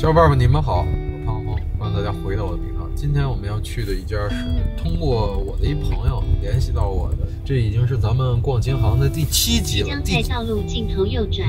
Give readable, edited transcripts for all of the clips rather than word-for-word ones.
小伙伴们，你们好，我胖胖，欢迎大家回到我的频道。今天我们要去的一家是通过我的一朋友联系到我的，这已经是咱们逛琴行的第7集了。 将在道路尽头右转。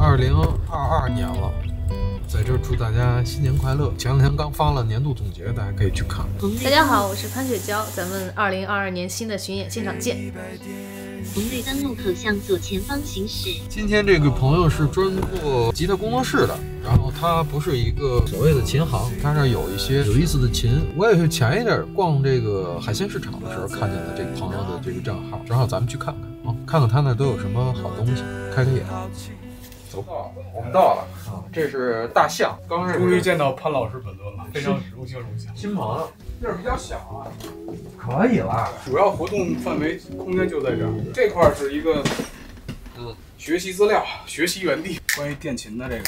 2022年了，在这儿祝大家新年快乐。前两天刚发了年度总结，大家可以去看。 大家好，我是潘雪娇，咱们2022年新的巡演现场见。 红绿灯路口向左前方行驶。 今天这个朋友是专做吉他工作室的，然后他不是一个所谓的琴行，他这儿有一些有意思的琴。我也是前一阵逛这个海鲜市场的时候看见了这个朋友的这个账号，正好咱们去看看啊，看看他那都有什么好东西，开开眼。走，我们到了啊，这是大象，刚认识， 终于见到潘老师本尊了，非常荣幸。 新朋友， 地儿比较小啊， 可以了。 主要活动范围空间就在这儿。这块是一个学习资料、学习园地。关于电琴的这个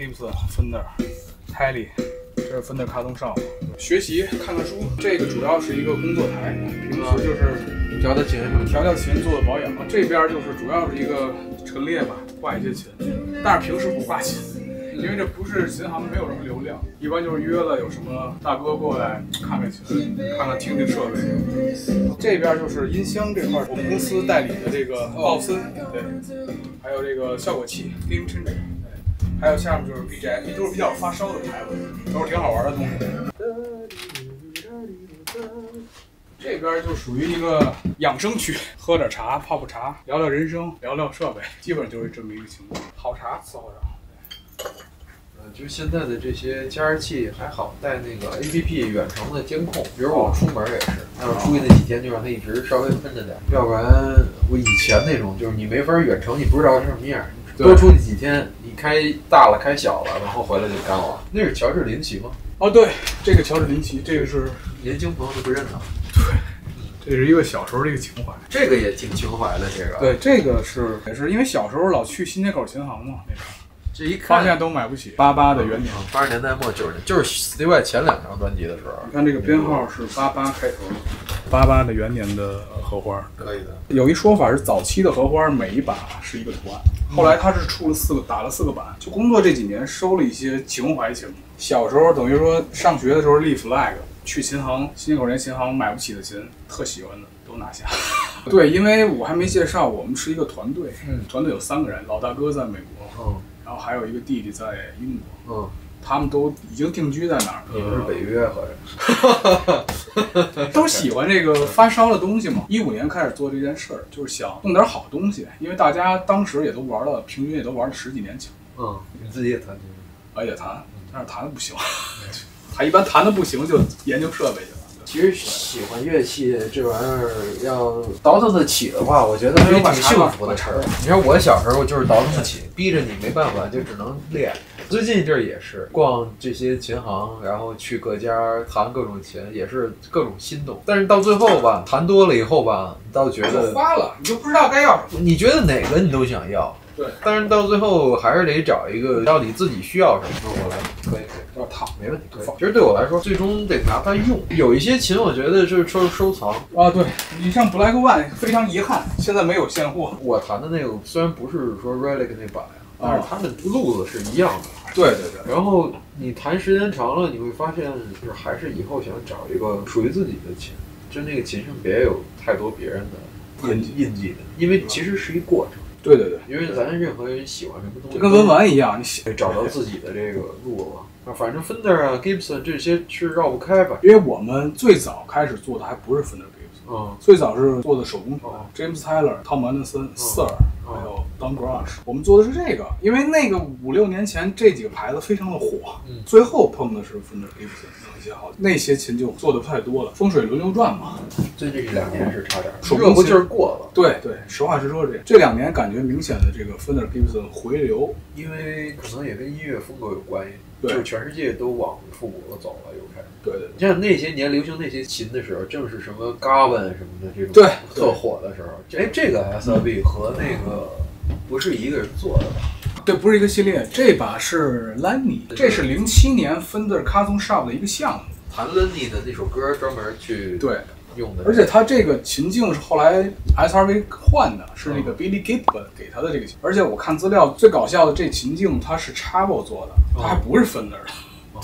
Gibson、Fender、Tele， 这是 Fender Custom Shop， 学习看看书。这个主要是一个工作台，平时就是调琴什么， 调琴做的保养。这边就是主要是一个陈列吧，挂一些琴，但是平时不挂琴。因为这不是琴行，没有什么流量，一般就是约了有什么大哥过来看看琴，看看听听设备。这边就是音箱这块，我们公司代理的这个鲍森，对，还有这个效果器 Game Changer， 还有下面就是 BGI， 都是比较发烧的牌子，都是挺好玩的东西。这边就属于一个养生区，喝点茶，泡泡茶，聊聊人生，聊聊设备，基本就是这么一个情况。好茶伺候着。 就是现在的这些加湿器还好带那个 APP 远程的监控，比如我出门也是，要是出去那几天就让它一直稍微分着点，要不然我以前那种就是你没法远程，你不知道是什么样，多出去几天，你开大了开小了，然后回来就干了。那是乔治林奇吗？ 哦，对，这个乔治林奇，这个是年轻朋友都不认得。 对，这是一个小时候的一个情怀， 这个也挺情怀的。这个对，这个也是因为小时候老去新街口琴行嘛，那个。 这一看发现都买不起。88的元年 ，80年代末90年，就是 Stevie Wonder 前2张专辑的时候。 你看这个编号是88开头，88的元年的荷花， 可以的。 有一说法是早期的荷花每一把是一个图案，后来他是出了打了4个版。就工作这几年收了一些情怀琴，小时候等于说上学的时候立 flag， 去琴行新街口那琴行买不起的琴，特喜欢的都拿下。对，因为我还没介绍，我们是一个团队，团队有3个人，老大哥在美国，然后还有一个弟弟在英国，他们都已经定居在哪儿？ 你们是北约合着， 都喜欢这个发烧的东西嘛。15年开始做这件事儿，就是想弄点好东西，因为大家当时也都玩了，平均也都玩了10几年琴。 你自己也弹琴？ 也弹，但是弹的不行。他一般弹的不行就研究设备去了。 其实喜欢乐器这玩意儿要倒腾得起的话，我觉得是挺幸福的事儿。你说我小时候就是倒腾不起，逼着你没办法，就只能练。最近这也是逛这些琴行，然后去各家弹各种琴，也是各种心动。但是到最后吧，弹多了以后吧，你倒觉得花了，你就不知道该要什么。 你觉得哪个你都想要。 对， 但是到最后还是得找一个到底自己需要什么。我来，可以， 要烫， 没问题。其实对我来说，最终得拿它用。有一些琴，我觉得就是收藏啊。对，你像 Black One， 非常遗憾，现在没有现货。 我弹的那个虽然不是说 Relic 那版呀，但是它的路子是一样的。 对对对。 然后你弹时间长了，你会发现，就是还是以后想找一个属于自己的琴，就那个琴上别有太多别人的印记的，因为其实是一过程。 对对对， 因为咱任何人喜欢什么东西， 就跟文玩一样，你找到自己的这个路了。反正 Fender 啊、Gibson 这些是绕不开吧。 因为我们最早开始做的还不是 Fender Gibson，最早是做的手工琴，James Taylor、Tom Anderson、Sir，还有 Don Grush， 我们做的是这个。因为那个5、6年前这几个牌子非常的火，最后碰的是 Fender Gibson， 有一些好，那些琴就做的不太多了，风水轮流转嘛。 最近这2年是差点，热乎劲儿过了。 对对，实话实说，这2年感觉明显的这个 Fender Gibson 回流， 因为可能也跟音乐风格有关系，就是全世界都往复古了走了，又开始。 对对， 你像那些年流行那些琴的时候，正是什么 Garvin 什么的这种特火的时候。这个 SLB 和那个不是一个人做的吧？ 对，不是一个系列。这把是 Lenny， 这是07年 Fender Custom Shop 的一个项目。 弹 Lenny 的那首歌专门去对用的， 而且它这个琴颈是后来 SRV 换的，是那个 Billy Gibbons 给他的这个琴。而且我看资料，最搞笑的这琴颈它是 Chavo 做的，它还不是 Fender 的。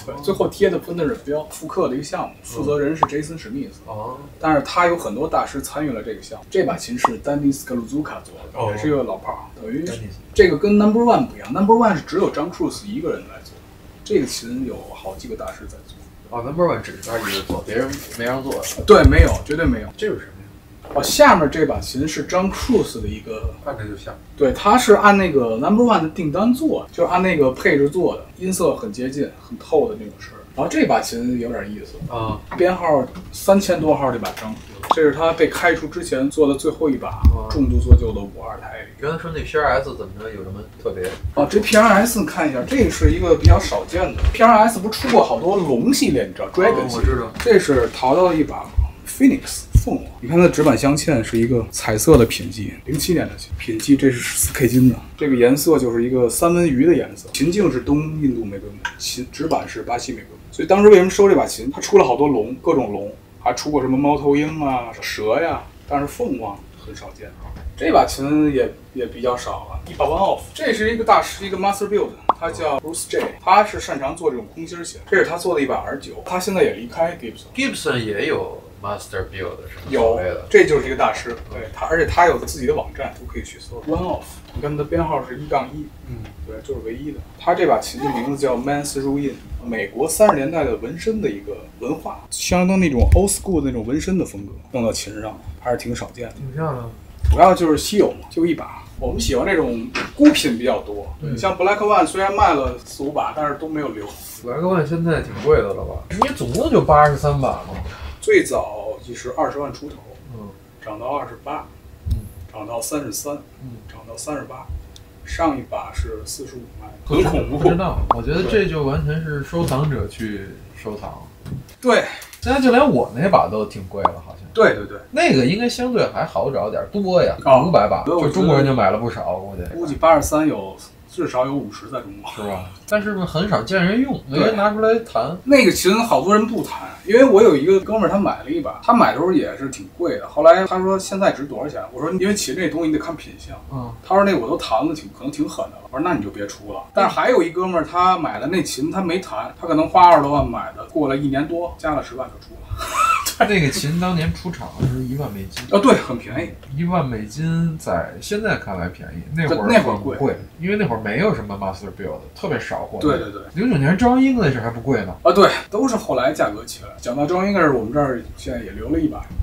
对，最后贴的芬德尔标复刻的一个项目，负责人是 Jason 史密斯。但是他有很多大师参与了这个项目。这把琴是丹尼斯格鲁祖卡做的，也是一个老炮，等于这个跟 Number One 不一样。Number One 是只有张 Cruz 一个人来做，这个琴有好几个大师在做。 Number One 只是他一个人做，别人没让做。 对，没有，绝对没有。 这是什么呀？ 下面这把琴是张 Cruz 的一个， 看着就像。 对，他是按那个 Number One 的订单做的，就是按那个配置做的，音色很接近、很透的那种声。然后这把琴有点意思啊，编号3000多号这把张，这是他被开除之前做的最后一把重度做旧的52台。 刚才说那 PRS 怎么着有什么特别？ 这 PRS 看一下，这个是一个比较少见的 PRS， 不出过好多龙系列，你知道 Dragon 系列， 我知道。 这是淘到了一把 Phoenix 凤凰，你看它指板镶嵌是一个彩色的品记，07年的品记，这是4K 金的，这个颜色就是一个三文鱼的颜色，琴颈是东印度玫瑰木，琴指板是巴西玫瑰木，所以当时为什么收这把琴？它出了好多龙，各种龙，还出过什么猫头鹰啊、蛇呀，但是凤凰很少见。这把琴也比较少了，一把 One Off， 这是一个大师，一个 Master Build， 他叫 Bruce J， 他是擅长做这种空心琴，这是他做的一把 R9， 他现在也离开 Gibson 也有 Master Build 什么有，这就是一个大师，对他，而且他有自己的网站，都可以去搜 One Off， 你看他的编号是1-1，对，就是唯一的。他这把琴的名字叫 Man's Ruin， 美国30年代的纹身的一个文化，相当那种 old school 的那种纹身的风格，弄到琴上还是挺少见的， 挺漂亮。 主要就是稀有嘛，就一把。我们喜欢这种孤品比较多，像 Black One 虽然卖了4-5把，但是都没有留。 Black One 现在挺贵的了吧？你总共就83把吗？ 最早就是20万出头，涨到28，涨到33，涨到38，上一把是45卖，很恐怖。 不知道，我觉得这就完全是收藏者去收藏。 对， 现在就连我那把都挺贵了，好像。 对， 那个应该相对还好找点，多呀，500把，就中国人就买了不少， 估计83有至少有50在中国， 是吧？但是很少见人用，没人拿出来弹。 那个琴好多人不弹，因为我有一个哥们儿，他买了一把，他买的时候也是挺贵的。后来他说现在值多少钱？我说因为琴这东西你得看品相。他说那我都弹了可能挺狠的了。我说那你就别出了。但是还有一哥们儿，他买的那琴他没弹，他可能花20多万买的，过了1年多，加了10万就出了。 那个琴当年出厂是1万美金。 对，很便宜。1 万美金在现在看来便宜，那会儿贵，因为那会儿没有什么 Master Build， 特别少货。 对。 09年张英那时还不贵呢。 对，都是后来价格起来。讲到张英那，我们这儿现在也留了一把。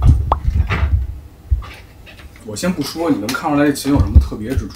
我先不说，你能看出来这琴有什么特别之处？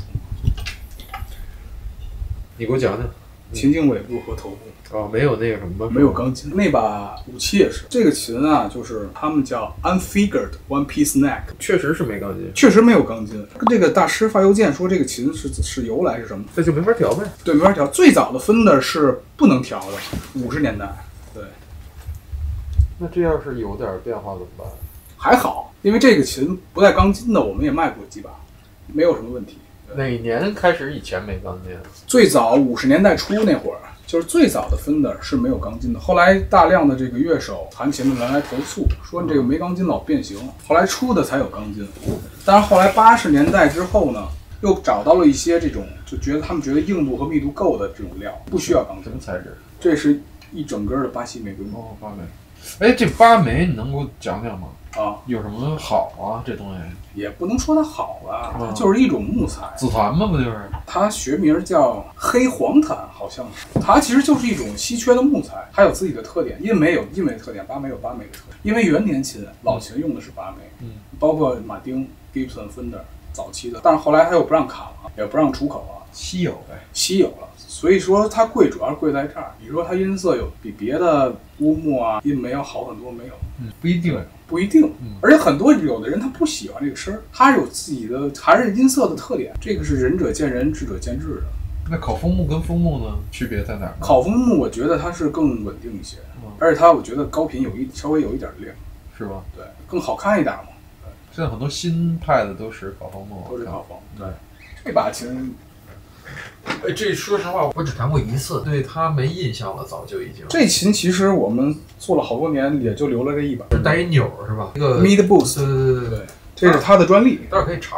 你给我讲讲。 琴颈尾部和头部。 没有那个什么， 没有钢筋。那把武器也是，这个琴啊，就是他们叫 unfigured one piece neck， 确实是没钢筋， 确实没有钢筋。这个大师发邮件说这个琴是由来是什么？ 这就没法调呗。 对，没法调。最早的Fender是不能调的，50年代。对。 那这要是有点变化怎么办？ 还好，因为这个琴不带钢筋的，我们也卖过几把，没有什么问题。 哪年开始以前没钢筋？ 最早50年代初那会儿。就是最早的Fender是没有钢筋的，后来大量的这个乐手弹琴的人来投诉，说你这个没钢筋老变形，后来出的才有钢筋。但是后来80年代之后呢，又找到了一些这种他们觉得硬度和密度够的这种料，不需要钢筋。 什么材质？ 这是一整根的巴西玫瑰木。 巴梅。这巴梅你能给我讲讲吗？有什么好啊？这东西也不能说它好吧，它就是一种木材。 紫檀吗？不就是？ 它学名叫黑黄檀，好像是。它其实就是一种稀缺的木材，它有自己的特点。因为有因为的特点，巴梅有巴梅的特点。因为元年琴、老琴用的是巴梅，包括马丁、Gibson、Fender 早期的，但是后来它又不让砍了，也不让出口了， 稀有呗， 稀有了。所以说它贵，主要是贵在这儿。你说它音色有比别的乌木啊、音梅要好很多没有？ 不一定。 不一定，而且很多有的人他不喜欢这个声儿，他有自己的还是音色的特点，这个是仁者见仁，智者见智的。 那烤枫木跟枫木呢，区别在哪儿？ 烤枫木我觉得它是更稳定一些，而且它我觉得高频稍微有一点亮， 是吧？ 对，更好看一点嘛。 现在很多新派的都是烤枫木， 都是烤枫。对，这把琴。 这说实话，我只弹过一次，对它没印象了，早就已经。 这琴其实我们做了好多年，也就留了这一把。 带一钮是吧？一个 Mid Boost。对，这是它的专利， 待会儿可以尝尝。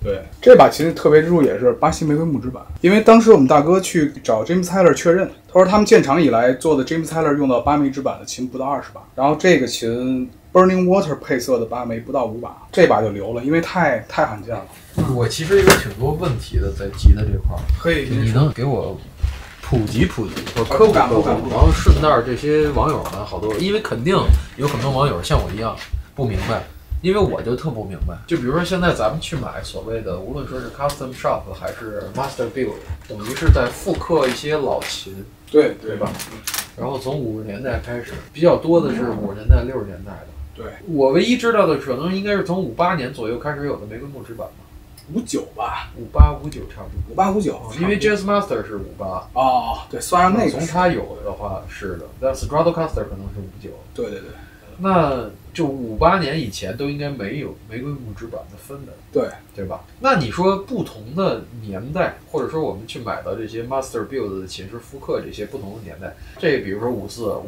对，这把琴特别之处也是巴西玫瑰木质版，因为当时我们大哥去找 James Taylor 确认，他说他们建厂以来做的 James Taylor 用到8枚指板的琴不到20把，然后这个琴 Burning Water 配色的8枚不到5把，这把就留了，因为太罕见了。 我其实有挺多问题的在吉他这块儿， 可以， 你能给我普及或者科普科普，然后顺带这些网友呢，好多因为肯定有很多网友像我一样不明白。因为我就特不明白，就比如说现在咱们去买所谓的，无论说是 custom shop 还是 master build， 等于是在复刻一些老琴， 对吧？然后从50年代开始，比较多的是50年代、60年代的。 对， 我唯一知道的可能应该是从58年左右开始有的玫瑰木质版吧 ，59吧 ，58、59差不多 ，58、59， 因为 Jazz Master 是58。 哦，对，算上那个， 从它有的话是的，但 Stratocaster 可能是59。 对， 那就58年以前都应该没有玫瑰木质版的分的，对吧？那你说不同的年代，或者说我们去买到这些 Master Build 的琴是复刻这些不同的年代，这比如说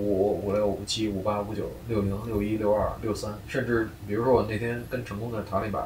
54、55、56、57、58、59、60、61、62、63，甚至比如说我那天跟成功的谈了一把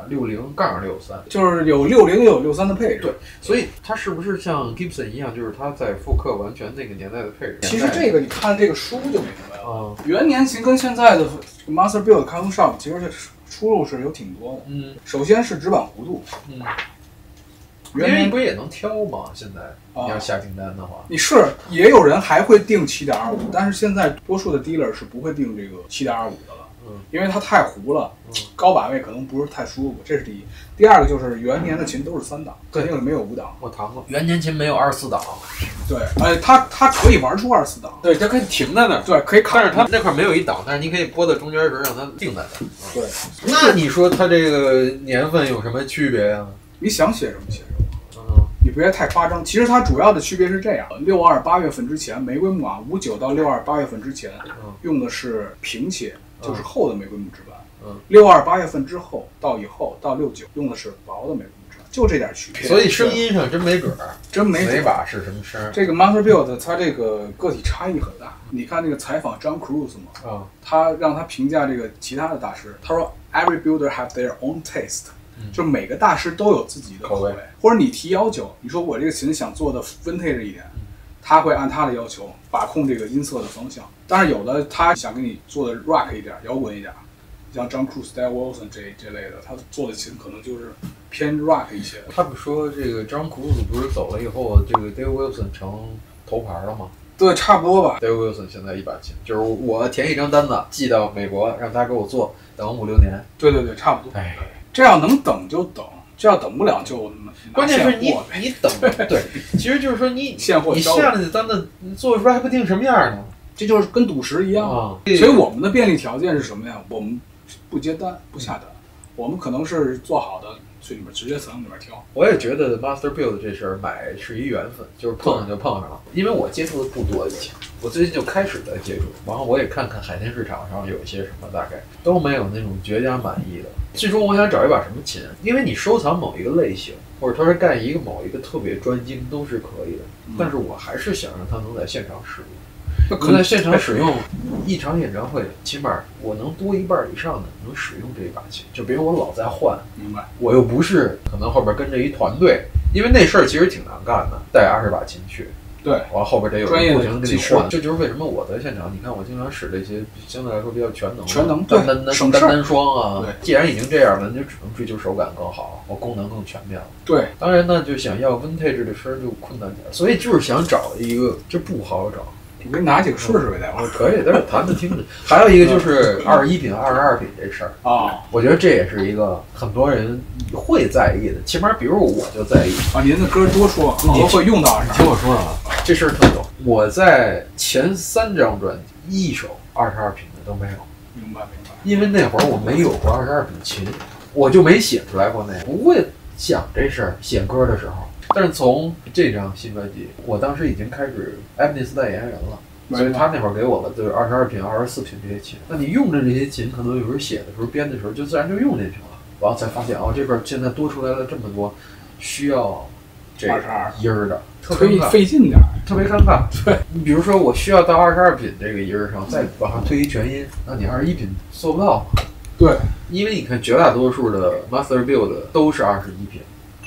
60-63， 就是有60也有63的配置。 对，所以它是不是像 Gibson 一样，就是它在复刻完全那个年代的配置？ 其实这个你看这个书就明白了。元年琴跟现在的 Master Build Custom Shop 其实出入是有挺多的。首先是指板弧度。 元年不也能挑吗？现在你要下订单的话， 你是也有人还会定7.25，但是现在多数的 dealer 是不会定这个7.25的了。因为它太糊了，高把位可能不是太舒服，这是第一。第二个就是元年的琴都是3档，肯定是没有5档。 我弹过，元年琴没有24档。 对，它可以玩出24档， 对，它可以停在那儿， 对，可以卡。 但是它那块没有1档，但是你可以拨到中间的时候让它定在那儿。 对， 那你说它这个年份有什么区别呀？ 你想写什么写什么，你不要太夸张。其实它主要的区别是这样：62 8月份之前，玫瑰木啊，59到62 8月份之前，用的是平切。就是厚的玫瑰木质板，62 8月份之后到以后到69用的是薄的玫瑰木质板，就这点区别。 所以声音上真没准儿， 真没准哪把是什么声？ 这个 Master Build 它这个个体差异很大。你看那个采访 John Cruise 嘛，他让他评价这个其他的大师，他说 Every builder have their own taste，就每个大师都有自己的口味，或者你提要求，你说我这个琴想做的 vintage 一点。他会按他的要求把控这个音色的方向，但是有的他想给你做的 rock 一点、摇滚一点，像 John Cruise、Dave Wilson 这类的，他做的琴可能就是偏 rock 一些。 他们说这个 John Cruise 不是走了以后，这个 Dave Wilson 成头牌了吗？ 对，差不多吧。 Dave Wilson 现在一把琴，就是我填一张单子寄到美国，让他给我做，等5、6年。 对，差不多。哎，这要能等就等。这要等不了就关键是你等对，其实就是说你现货， 你下来的单子你做出来还不定什么样呢？ 这就是跟赌石一样所以我们的便利条件是什么呀？我们不接单不下单，我们可能是做好的去里面直接从里面挑。 我也觉得 Master Build 这事儿买是一缘分，就是碰上就碰上了。因为我接触的不多以前，我最近就开始在接触，然后我也看看海鲜市场上有一些什么，大概都没有那种绝佳满意的。最终我想找一把什么琴，因为你收藏某一个类型，或者说是干某一个特别专精都是可以的，但是我还是想让它能在现场使用。能在现场使用一场演唱会，起码我能多1半以上的能使用这一把琴，就别我老在换。 明白？ 我又不是可能后边跟着一团队，因为那事儿其实挺难干的，带20把琴去。 对， 完后边得有专业的跟你换，这就是为什么我在现场，你看我经常使这些相对来说比较全能单双啊。 对， 既然已经这样了，那就只能追求手感更好，我功能更全面了。 对， 当然呢，就想要 vintage 的声就困难点，所以就是想找一个，这不好找。 我给你拿几个试试呗，待会儿。 可以，但是弹着听着。还有一个就是21品、22品这事儿我觉得这也是一个很多人会在意的，起码比如我就在意您的歌多说，很多会用到。 你听我说啊，这事儿特懂。我在前3张专辑一首22品的都没有。 明白。 因为那会儿我没有过22品琴，我就没写出来过那个，不会想这事儿。写歌的时候。但是从这张新专辑，我当时已经开始 Ibanez 代言人了，所以他那会儿给我的就是22品、24品这些琴。那你用着这些琴，可能有时候写的时候、编的时候，就自然就用进去了。然后才发现这边现在多出来了这么多需要这音儿的，特别费劲点， 特别尴尬。对，你比如说我需要到22品这个音儿上，再往上推一全音，那你21品做不到。 对， 因为你看绝大多数的 Master Build 都是21品。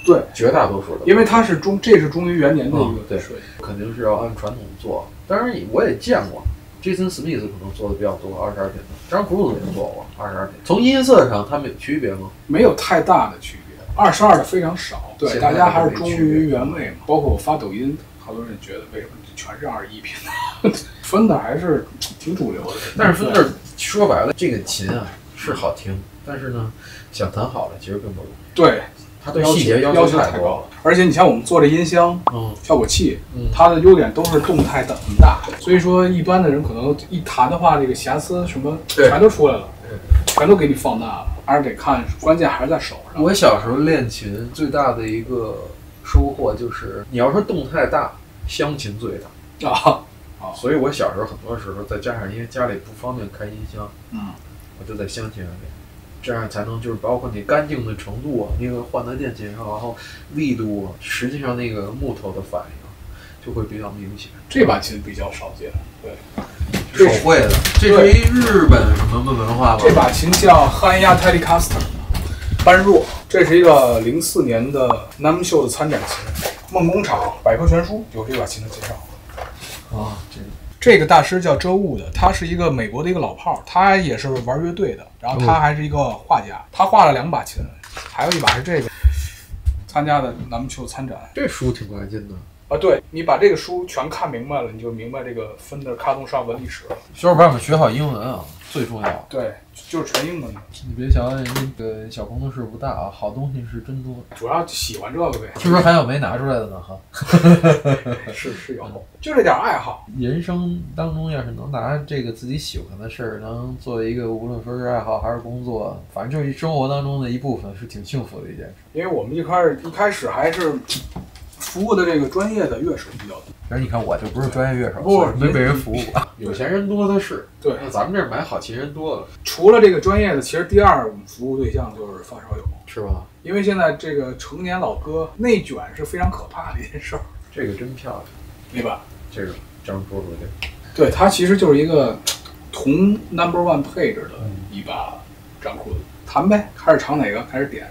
对， 绝大多数的， 因为它是这是中于元年的一个对设计， 肯定是要按传统做。当然我也见过，Jason Smith 可能做的比较多，22品的，张库子也做过22品。从音色上，他们有区别吗？ 没有太大的区别，22的非常少。对， 现在大家还是忠于原味嘛。包括我发抖音，好多人觉得为什么全是21品的，分的还是挺主流的。 但是分的说白了，这个琴啊是好听，但是呢，想弹好了其实并不容易。 对。 它对细节要求太高了，而且你像我们做这音箱、效果器，它的优点都是动态的很大，所以说一般的人可能一弹的话，这个瑕疵什么全都出来了，全都给你放大了，还是得看，关键还是在手上。 我小时候练琴最大的一个收获就是，你要说动态大，箱琴最大啊。 所以我小时候很多时候再加上因为家里不方便开音箱，我就在箱琴上练。这样才能就是包括你干净的程度啊，那个换的电琴上，然后力度啊，实际上那个木头的反应就会比较明显。 这把琴比较少见， 对，手绘的，这是一日本什么文化吧？ 这把琴叫汉亚泰利卡斯特，般若，这是一个04年的 NAMM 的参展琴，梦工厂百科全书有这把琴的介绍。这个大师叫周悟的，他是一个美国的一个老炮，他也是玩乐队的，然后他还是一个画家，他画了2把琴，还有一把是这个参加的NAMM参展。 这书挺关键的啊，对，你把这个书全看明白了，你就明白这个分的卡通上文历史了。 小伙伴们学好英文啊，最重要。 对，就是纯英文的。 你别瞧人家那个小工作室不大啊，好东西是真多。 主要喜欢这个呗。 听说还有没拿出来的呢哈。 是有，就这点爱好。 人生当中要是能拿这个自己喜欢的事儿，能作为一个无论说是爱好还是工作，反正就是生活当中的一部分，是挺幸福的一件事。 因为我们一开始还是服务的这个专业的乐手比较多。 但是你看，我就不是专业乐手， 不没被人服务过。有钱人多的是。 对， 咱们这儿买好琴人多了。 除了这个专业的，其实第二我们服务对象就是发烧友， 是吧？ 因为现在这个成年老哥内卷是非常可怕的一件事儿。 这个真漂亮， 对吧？ 这个张叔叔这， 对，它其实就是一个同 No.1 配置的一把张裤子。弹呗，开始唱哪个？开始点。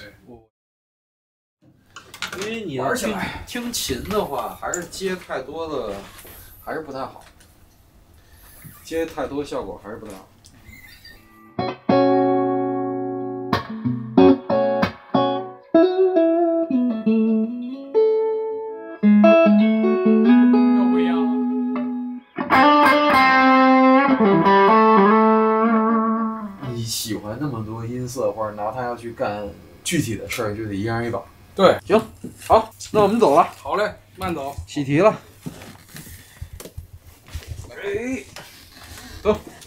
因为你要听琴的话，还是接太多的，还是不太好。接太多效果还是不太好。又不一样了。 你喜欢那么多音色，或者拿它要去干具体的事儿，就得一样一把。 对， 行，好，那我们走了。 好嘞，慢走。 喜提了。 哎，走。